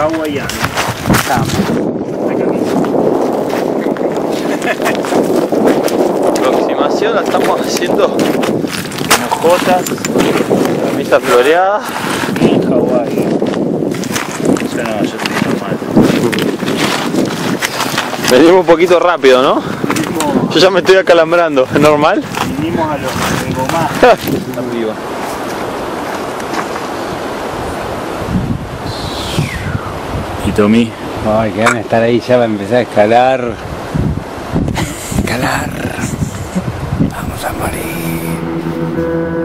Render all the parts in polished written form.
hawaiano. Aproximación la estamos haciendo En hojotas, camisa floreada. en Hawái. Yo no, yo estoy normal. Venimos un poquito rápido, ¿no? Vinimos, Yo ya me estoy acalambrando, ¿es normal? vinimos a los engomás. Arriba. Y Tommy. Ay, que van a estar ahí ya va a empezar a escalar. Escalar. Vamos a morir.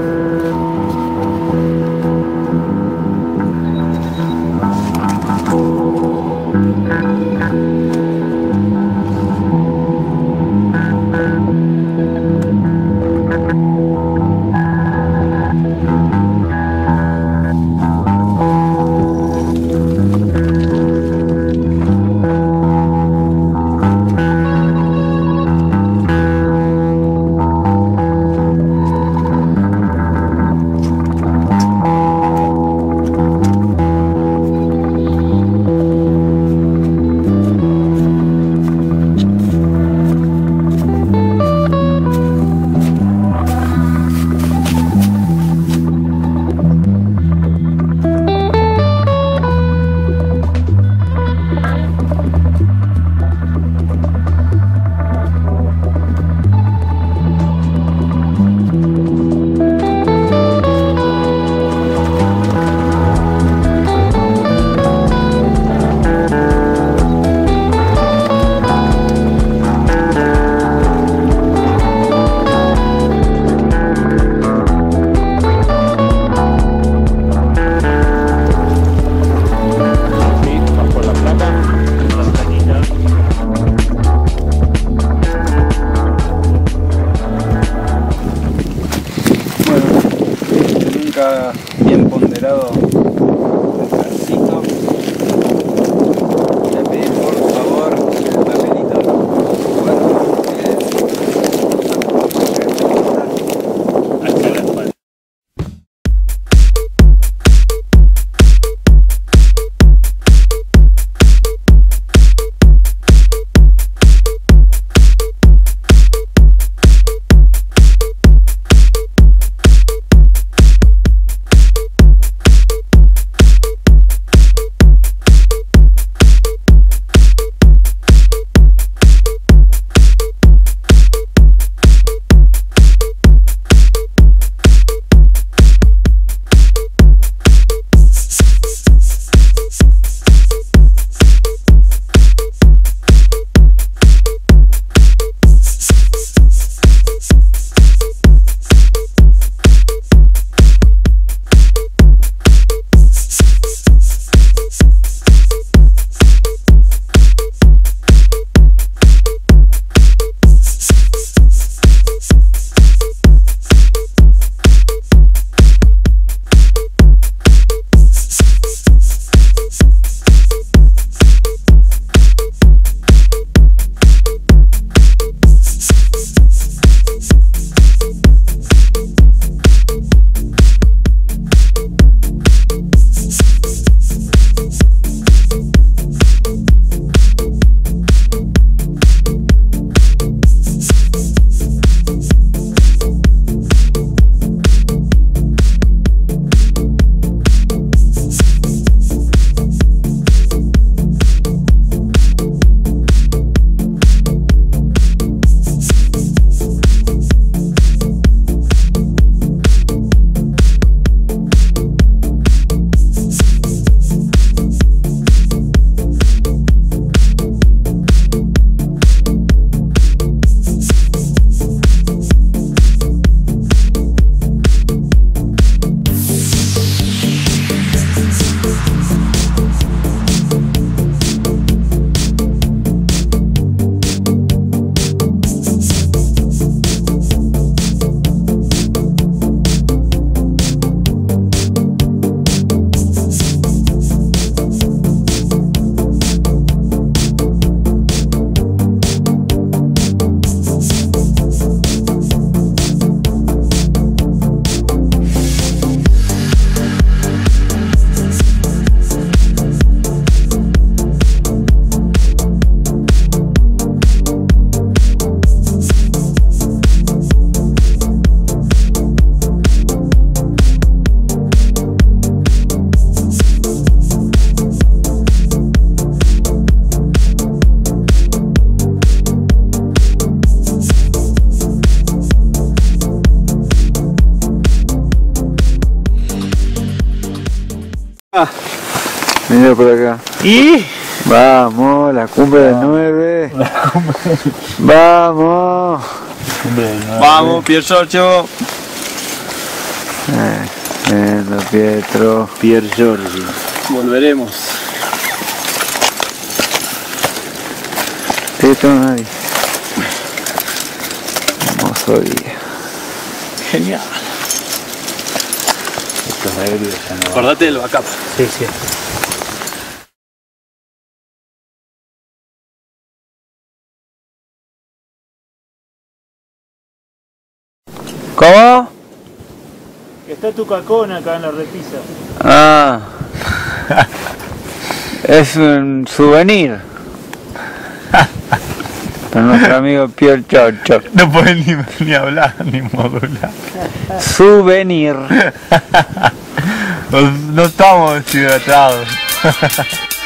Mira por acá. Y Vamos, la cumbre del 9. Vamos. Vamos, Pier Giorgio. Pietro. Pier Giorgi. Volveremos. Esto nadie. Hermoso día. Genial. Estos aéreos ya no. Acordate del backup. Sí, sí. ¿Cómo? Que está tu cacón acá en la repisa. Ah. Es un souvenir. Para nuestro amigo Pier Giorgio. No puedes ni hablar ni modular. Souvenir. No estamos deshidratados.